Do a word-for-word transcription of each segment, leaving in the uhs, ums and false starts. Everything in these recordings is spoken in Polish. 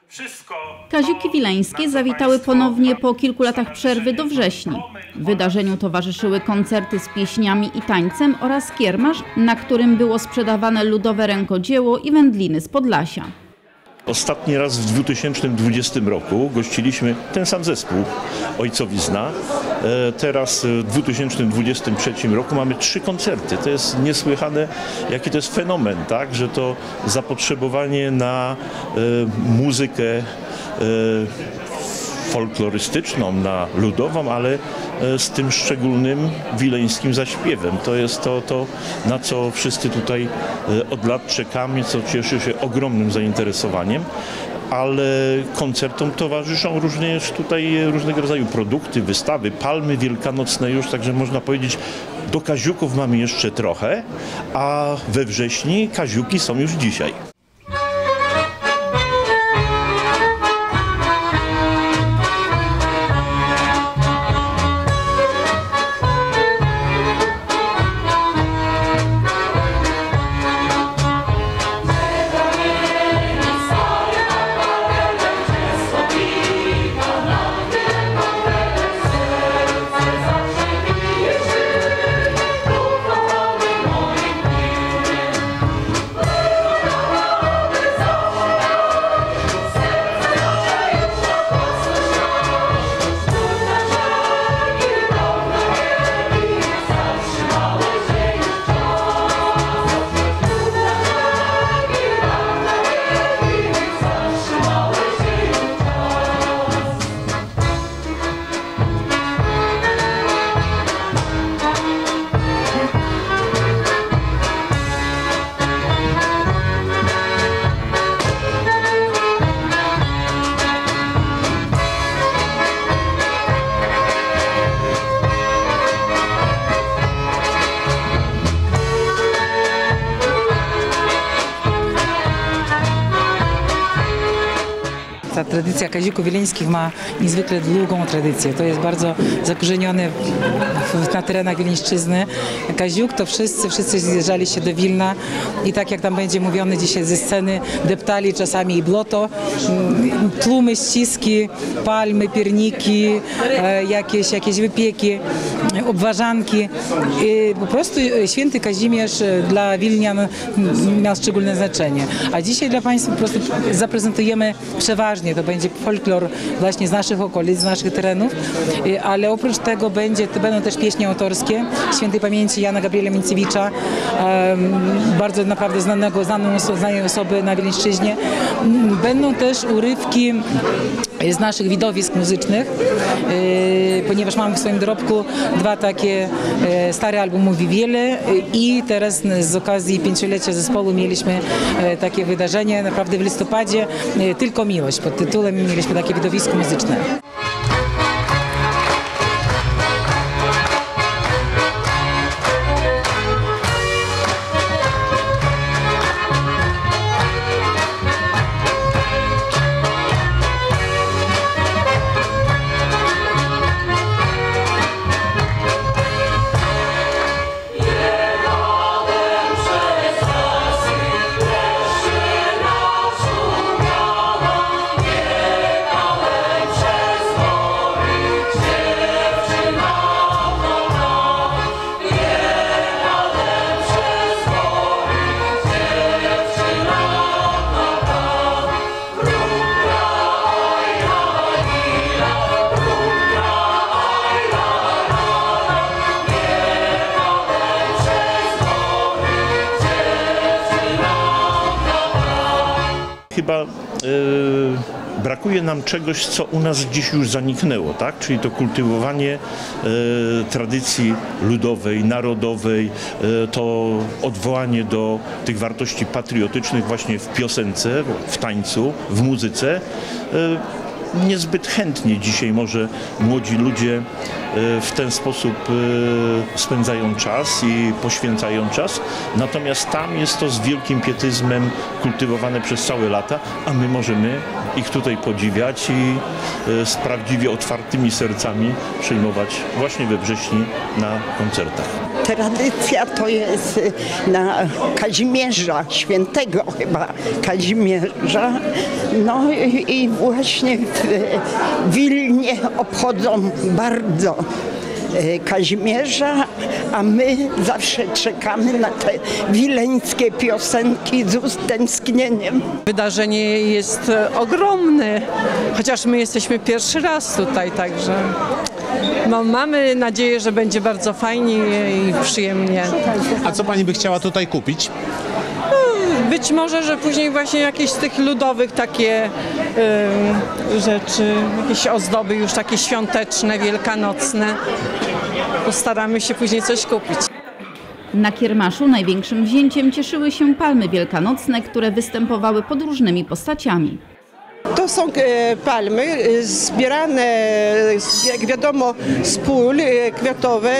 Kaziuki Wileńskie zawitały ponownie po kilku latach przerwy do Wrześni. Wydarzeniu towarzyszyły koncerty z pieśniami i tańcem oraz kiermasz, na którym było sprzedawane ludowe rękodzieło i wędliny z Podlasia. Ostatni raz w dwa tysiące dwudziestym roku gościliśmy ten sam zespół, Ojcowizna. Teraz w dwa tysiące dwudziestym trzecim roku mamy trzy koncerty. To jest niesłychane, jaki to jest fenomen, tak? Że to zapotrzebowanie na e, muzykę e, folklorystyczną, na ludową, ale z tym szczególnym wileńskim zaśpiewem. To jest to, to, na co wszyscy tutaj od lat czekamy, co cieszy się ogromnym zainteresowaniem, ale koncertom towarzyszą również tutaj różnego rodzaju produkty, wystawy, palmy wielkanocne już, także można powiedzieć, do Kaziuków mamy jeszcze trochę, a we wrześniu Kaziuki są już dzisiaj. Ta tradycja Kaziuków Wileńskich ma niezwykle długą tradycję. To jest bardzo zakorzenione w, na terenach Wileńszczyzny. Kaziuk to wszyscy, wszyscy zjeżdżali się do Wilna i tak jak tam będzie mówione dzisiaj ze sceny, deptali czasami i bloto, tłumy, ściski, palmy, pierniki, e, jakieś, jakieś wypieki, obwarzanki. I po prostu święty Kazimierz dla Wilnian miał szczególne znaczenie. A dzisiaj dla Państwa po prostu zaprezentujemy przeważnie, to będzie folklor właśnie z naszych okolic, z naszych terenów, ale oprócz tego będzie, to będą też pieśni autorskie świętej pamięci Jana Gabriela Mięckiewicza, bardzo naprawdę znanego, znanej osoby na Wileńszczyźnie. Będą też urywki z naszych widowisk muzycznych, ponieważ mamy w swoim dorobku dwa takie stare albumy Wiele i teraz z okazji pięciolecia zespołu mieliśmy takie wydarzenie naprawdę w listopadzie, Tylko miłość pod tytułem, mieliśmy takie widowisko muzyczne. Chyba e, brakuje nam czegoś, co u nas dziś już zaniknęło, tak? Czyli to kultywowanie e, tradycji ludowej, narodowej, e, to odwołanie do tych wartości patriotycznych właśnie w piosence, w tańcu, w muzyce. E, niezbyt chętnie dzisiaj może młodzi ludzie w ten sposób spędzają czas i poświęcają czas. Natomiast tam jest to z wielkim pietyzmem kultywowane przez całe lata, a my możemy ich tutaj podziwiać i z prawdziwie otwartymi sercami przyjmować właśnie we wrześniu na koncertach. Tradycja to jest na Kazimierza, świętego chyba Kazimierza. No i, i właśnie w Wilnie obchodzą bardzo Kazimierza, a my zawsze czekamy na te wileńskie piosenki z utęsknieniem. Wydarzenie jest ogromne, chociaż my jesteśmy pierwszy raz tutaj, także no, mamy nadzieję, że będzie bardzo fajnie i przyjemnie. A co pani by chciała tutaj kupić? Być może, że później właśnie jakieś z tych ludowych takie y, rzeczy, jakieś ozdoby już takie świąteczne, wielkanocne. Postaramy się później coś kupić. Na kiermaszu największym wzięciem cieszyły się palmy wielkanocne, które występowały pod różnymi postaciami. To są palmy zbierane, jak wiadomo, z pól kwiatowe.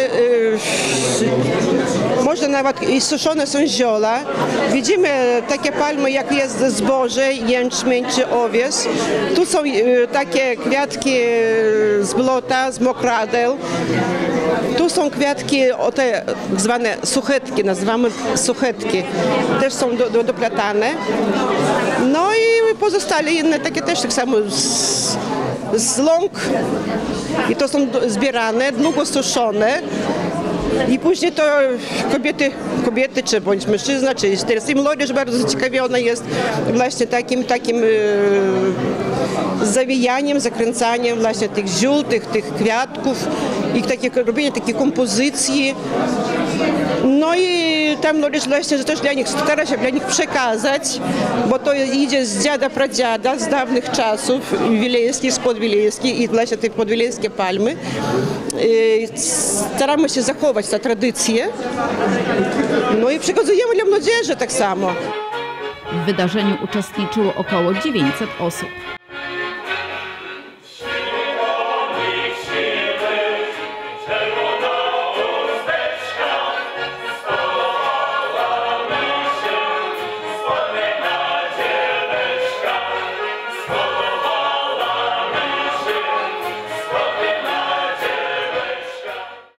Można nawet i suszone są zioła. Widzimy takie palmy, jak jest zboże, jęczmień czy owies. Tu są takie kwiatki z błota, z mokradeł. Tu są kwiatki, te zwane suchetki, nazywamy suchetki. Też są do, do, doplatane. No i pozostale inne takie też tak samo z, z łąk. I to są zbierane, długo suszone. I później to kobiety, kobiety czy bądź mężczyzna, czy teraz i młodzież bardzo zaciekawiona jest właśnie takim, takim e, zawijaniem, zakręcaniem właśnie tych ziół, tych, tych kwiatków i takie, robienie takiej kompozycji. No i tam młodzież właśnie że też dla nich stara się dla nich przekazać, bo to idzie z dziada pradziada, z dawnych czasów, wilejskich, spod wilejskich i właśnie te podwilejskie palmy. Staramy się zachować tę tradycję, no i przekazujemy dla młodzieży tak samo. W wydarzeniu uczestniczyło około dziewięćset osób.